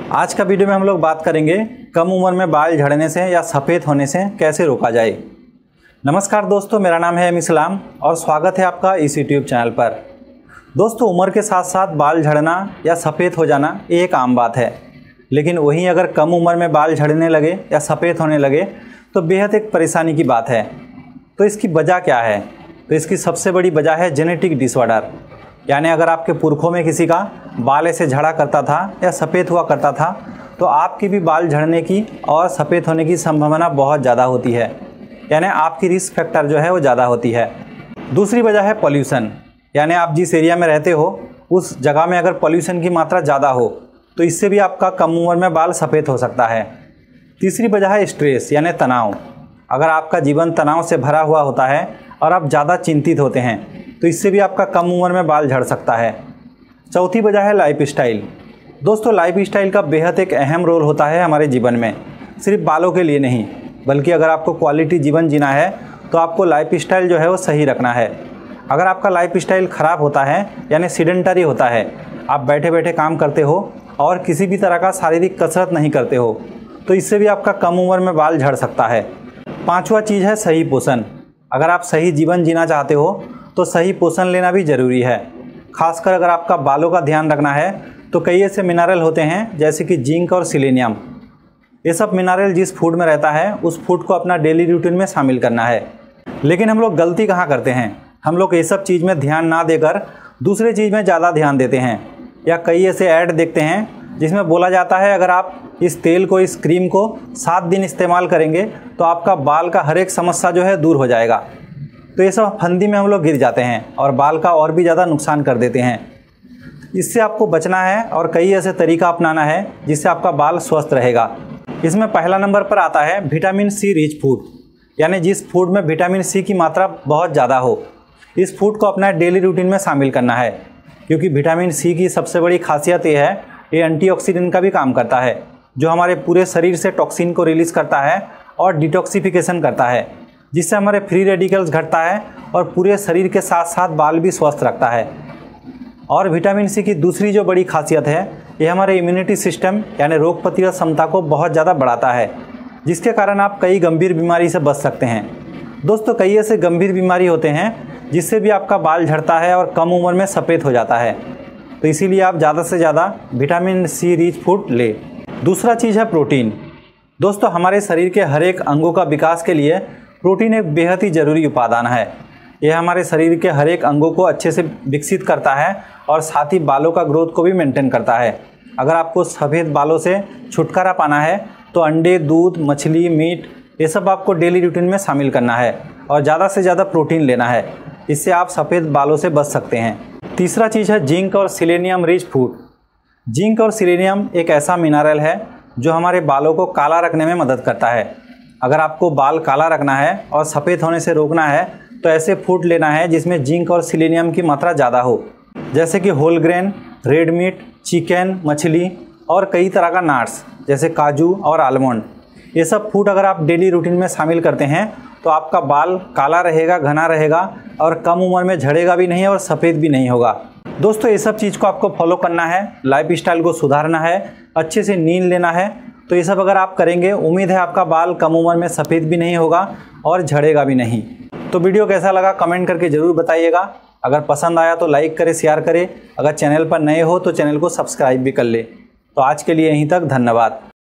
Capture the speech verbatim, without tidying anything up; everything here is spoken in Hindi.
आज का वीडियो में हम लोग बात करेंगे कम उम्र में बाल झड़ने से या सफ़ेद होने से कैसे रोका जाए। नमस्कार दोस्तों, मेरा नाम है एम इस्लाम और स्वागत है आपका इस यूट्यूब चैनल पर। दोस्तों, उम्र के साथ साथ बाल झड़ना या सफ़ेद हो जाना एक आम बात है, लेकिन वहीं अगर कम उम्र में बाल झड़ने लगे या सफ़ेद होने लगे तो बेहद एक परेशानी की बात है। तो इसकी वजह क्या है? तो इसकी सबसे बड़ी वजह है जेनेटिक डिसऑर्डर, यानी अगर आपके पुरखों में किसी का बाल ऐसे झड़ा करता था या सफ़ेद हुआ करता था तो आपकी भी बाल झड़ने की और सफ़ेद होने की संभावना बहुत ज़्यादा होती है, यानी आपकी रिस्क फैक्टर जो है वो ज़्यादा होती है। दूसरी वजह है पॉल्यूशन, यानी आप जिस एरिया में रहते हो उस जगह में अगर पॉल्यूशन की मात्रा ज़्यादा हो तो इससे भी आपका कम उम्र में बाल सफ़ेद हो सकता है। तीसरी वजह है स्ट्रेस, यानी तनाव। अगर आपका जीवन तनाव से भरा हुआ होता है और आप ज़्यादा चिंतित होते हैं तो इससे भी आपका कम उम्र में बाल झड़ सकता है। चौथी वजह है लाइफस्टाइल। दोस्तों, लाइफस्टाइल का बेहद एक अहम रोल होता है हमारे जीवन में, सिर्फ बालों के लिए नहीं बल्कि अगर आपको क्वालिटी जीवन जीना है तो आपको लाइफस्टाइल जो है वो सही रखना है। अगर आपका लाइफस्टाइल ख़राब होता है यानी सीडेंटरी होता है, आप बैठे बैठे काम करते हो और किसी भी तरह का शारीरिक कसरत नहीं करते हो तो इससे भी आपका कम उम्र में बाल झड़ सकता है। पांचवा चीज़ है सही पोषण। अगर आप सही जीवन जीना चाहते हो तो सही पोषण लेना भी ज़रूरी है। खासकर अगर आपका बालों का ध्यान रखना है तो कई ऐसे मिनरल होते हैं जैसे कि जिंक और सिलेनियम। ये सब मिनरल जिस फूड में रहता है उस फूड को अपना डेली रूटीन में शामिल करना है। लेकिन हम लोग गलती कहाँ करते हैं? हम लोग ये सब चीज़ में ध्यान ना देकर दूसरे चीज़ में ज़्यादा ध्यान देते हैं, या कई ऐसे ऐड देखते हैं जिसमें बोला जाता है अगर आप इस तेल को, इस क्रीम को सात दिन इस्तेमाल करेंगे तो आपका बाल का हर एक समस्या जो है दूर हो जाएगा। तो ये सब फंदी में हम लोग गिर जाते हैं और बाल का और भी ज़्यादा नुकसान कर देते हैं। इससे आपको बचना है और कई ऐसे तरीका अपनाना है जिससे आपका बाल स्वस्थ रहेगा। इसमें पहला नंबर पर आता है विटामिन सी रिच फूड, यानी जिस फूड में विटामिन सी की मात्रा बहुत ज़्यादा हो। इस फूड को अपना डेली रूटीन में शामिल करना है, क्योंकि विटामिन सी की सबसे बड़ी खासियत ये है ये एंटीऑक्सीडेंट का भी काम करता है, जो हमारे पूरे शरीर से टॉक्सिन को रिलीज़ करता है और डिटॉक्सिफिकेशन करता है, जिससे हमारे फ्री रेडिकल्स घटता है और पूरे शरीर के साथ साथ बाल भी स्वस्थ रखता है। और विटामिन सी की दूसरी जो बड़ी खासियत है ये हमारे इम्यूनिटी सिस्टम यानी रोग प्रतिरोध क्षमता को बहुत ज़्यादा बढ़ाता है, जिसके कारण आप कई गंभीर बीमारी से बच सकते हैं। दोस्तों, कई ऐसे गंभीर बीमारी होते हैं जिससे भी आपका बाल झड़ता है और कम उम्र में सफ़ेद हो जाता है, तो इसीलिए आप ज़्यादा से ज़्यादा विटामिन सी रिच फूड ले। दूसरा चीज़ है प्रोटीन। दोस्तों, हमारे शरीर के हर एक अंगों का विकास के लिए प्रोटीन एक बेहद ही ज़रूरी उपादान है। यह हमारे शरीर के हर एक अंगों को अच्छे से विकसित करता है और साथ ही बालों का ग्रोथ को भी मेंटेन करता है। अगर आपको सफ़ेद बालों से छुटकारा पाना है तो अंडे, दूध, मछली, मीट ये सब आपको डेली रूटीन में शामिल करना है और ज़्यादा से ज़्यादा प्रोटीन लेना है। इससे आप सफ़ेद बालों से बच सकते हैं। तीसरा चीज़ है जिंक और सिलेनियम रिच फूड। जिंक और सिलेनियम एक ऐसा मिनरल है जो हमारे बालों को काला रखने में मदद करता है। अगर आपको बाल काला रखना है और सफ़ेद होने से रोकना है तो ऐसे फूड लेना है जिसमें जिंक और सिलेनियम की मात्रा ज़्यादा हो, जैसे कि whole grain, red meat, chicken, मछली और कई तरह का नट्स जैसे काजू और आलमंड। ये सब फूड अगर आप डेली रूटीन में शामिल करते हैं तो आपका बाल काला रहेगा, घना रहेगा और कम उम्र में झड़ेगा भी नहीं और सफ़ेद भी नहीं होगा। दोस्तों, ये सब चीज़ को आपको फॉलो करना है, लाइफस्टाइल को सुधारना है, अच्छे से नींद लेना है। तो ये सब अगर आप करेंगे, उम्मीद है आपका बाल कम उम्र में सफ़ेद भी नहीं होगा और झड़ेगा भी नहीं। तो वीडियो कैसा लगा कमेंट करके ज़रूर बताइएगा। अगर पसंद आया तो लाइक करें, शेयर करें। अगर चैनल पर नए हो तो चैनल को सब्सक्राइब भी कर ले। तो आज के लिए यहीं तक, धन्यवाद।